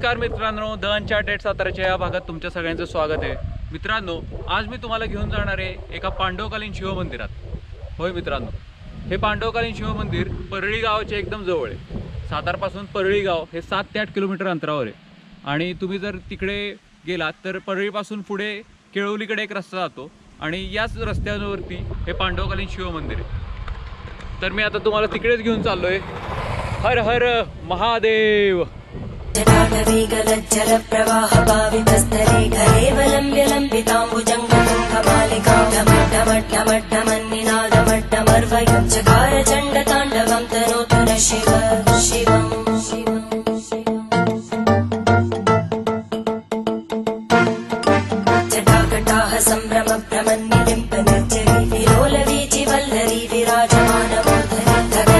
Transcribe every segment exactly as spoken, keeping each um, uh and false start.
नमस्कार मित्रांनो, the uncharted साताराच्या या भागात तुमच्या सगळ्यांचं स्वागत आहे। मित्रांनो, आज मी तुम्हाला घेऊन जाणार आहे एका पांडवकालीन शिवमंदिरात। होय मित्रांनो, हे पांडवकालीन शिवमंदिर परळी गावाच्या एकदम जवळ आहे। सातारपासून परळी गाव हे सात ते आठ किलोमीटर अंतरावर आहे आणि तुम्ही जर तिकडे गेलात तर परळीपासून पुढे केळवलीकडे एक रस्ता जातो आणि याच रस्त्यावरती हे पांडवकालीन शिवमंदिर आहे। तर मी आता तुम्हाला तिकडेच घेऊन चाललोय। हर हर महादेव। जटाटवीगलज्जल प्रवाह पावितस्थले घरेवलम्ब्य लम्बिताम्बुजङ्गतुङ्गबालिकां ढमढमढ्ढमढ्ढमन्निनादमड्ढमर्वयुञ्चकार चण्डताण्डवं तनोतु नः शिव शिवं जटाकटाः सम्भ्रमभ्रमन्निलिम्पनिर्जरी विलोलवीचि वल्लरी विराजमानमूर्धनि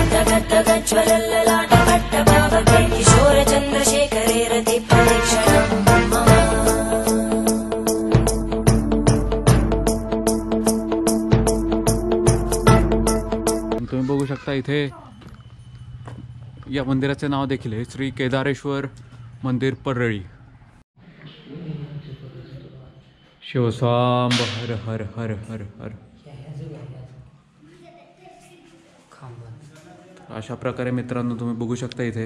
धगद्धगद्धगज्ज्वलल्ललाटपट्टपावके किशोरचन्द्रशेखरे रतिप्रदक्षिणं मम। तुम्ही बघू शकता इथे या मंदिराचे नाव देखील आहे श्री केदारेश्वर मंदिर परळी। शिवस्वांब हर हर हर हर हर। अशा प्रकारे मित्रांनो तुम्ही बघू शकता इथे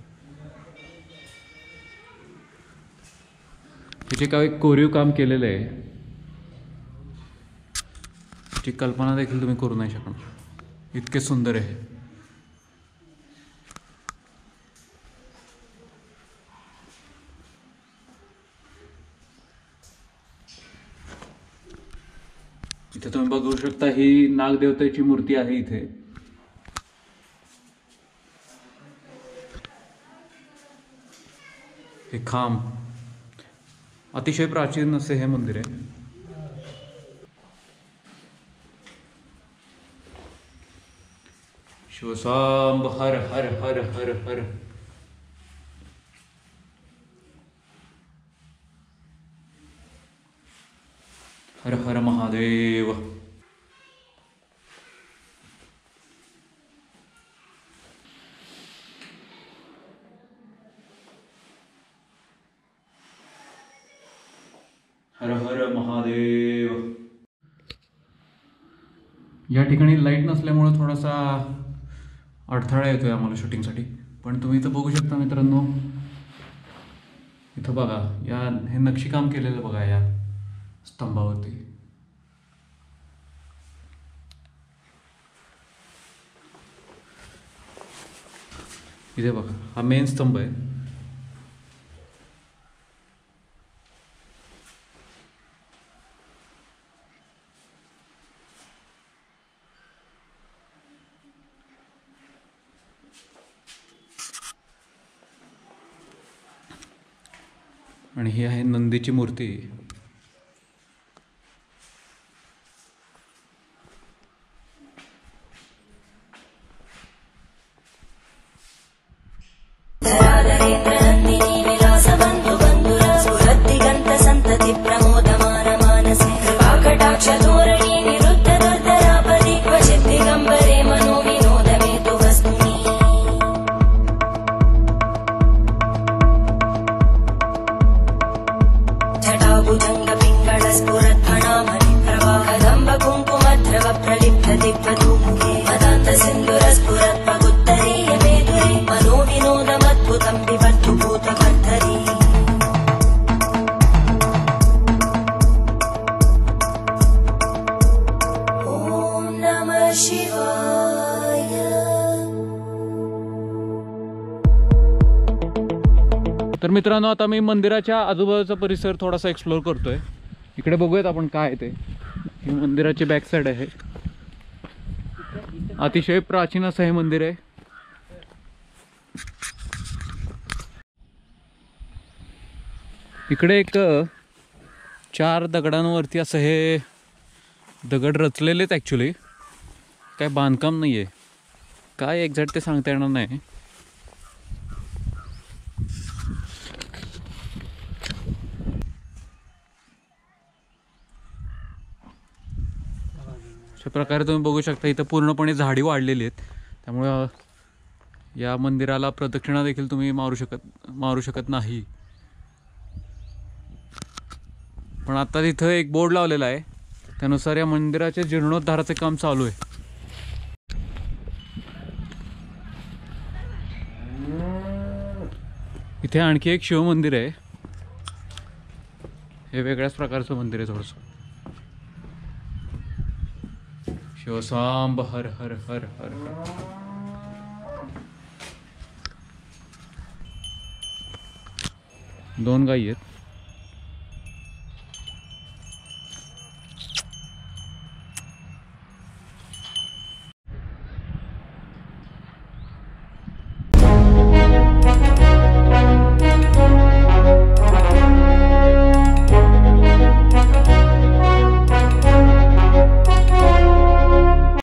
इथे काही कोरीव काम केलेलं आहे, ची कल्पना देखील तुम्ही करू नाही शकणार, इतके सुंदर आहे। इथे तुम्ही बघू शकता ही नागदेवतेची मूर्ती आहे। इथे हे खांब अतिशय प्राचीन असे हे मंदिर आहे। शिवस्वांब हर हर हर हर हर। हर हर महादेव। हर हर महादेव। या ठिकाणी लाईट नसल्यामुळे थोडासा अडथळा येतोय आम्हाला शूटिंगसाठी, पण तुम्ही इथं बघू शकता मित्रांनो, इथं बघा या हे नक्षीकाम केलेलं बघा या स्तंभावरती। इथे बघा हा मेन स्तंभ आहे। आणि ही आहे नंदीची मूर्ती। धराधरेन्द्रनन्दिनी विलासबन्धु बन्धुरा स्फुरद्दिगन्त सन्तति प्रमोदमान मानसे कृपाकटाक्षधोरणी निरुद्ध दुर्धरापदि क्वचित् दिगम्बरे मनो विनोदमेतु वस्तुनि जटाभुजङ्गपिङ्गळस्फुरद्फणामणि प्रवाहदम्ब कुङ्कुमद्रव प्रलिप्त दिग्वधूमुखे मदान्तसिन्दुरस्फुरत्पगुत्तरीय मेधुरे मनो विनोदमद्भुतं विवर्तु भूतकर्तरी। ॐ नमः शिवाय। तर मित्रांनो, आता मी मंदिराच्या आजूबाजूचा परिसर थोडासा एक्सप्लोर करतोय। इकडे बघूयात आपण काय आहे ते। ही मंदिराची बॅक साइड आहे। अतिशय प्राचीन असं हे मंदिर आहे। इकडे एक चार दगडांवरती असं हे दगड रचलेले आहेत। ॲक्च्युली काय बांधकाम नाही आहे, काय एक्झॅक्ट ते सांगता येणार नाही। अशा प्रकारे तुम्ही बघू शकता इथं पूर्णपणे झाडी वाढलेली आहेत, त्यामुळे या मंदिराला प्रदक्षिणा देखील तुम्ही मारू शकत मारू शकत नाही। पण आता तिथं एक बोर्ड लावलेला आहे, त्यानुसार या मंदिराच्या जीर्णोद्धाराचे काम चालू आहे. इथे आणखी एक शिव मंदिर आहे. हे वेगळ्याच प्रकारचं मंदिर आहे थोडंसं. शिवसांब हर हर हर हर हर. दोन गायी आहेत.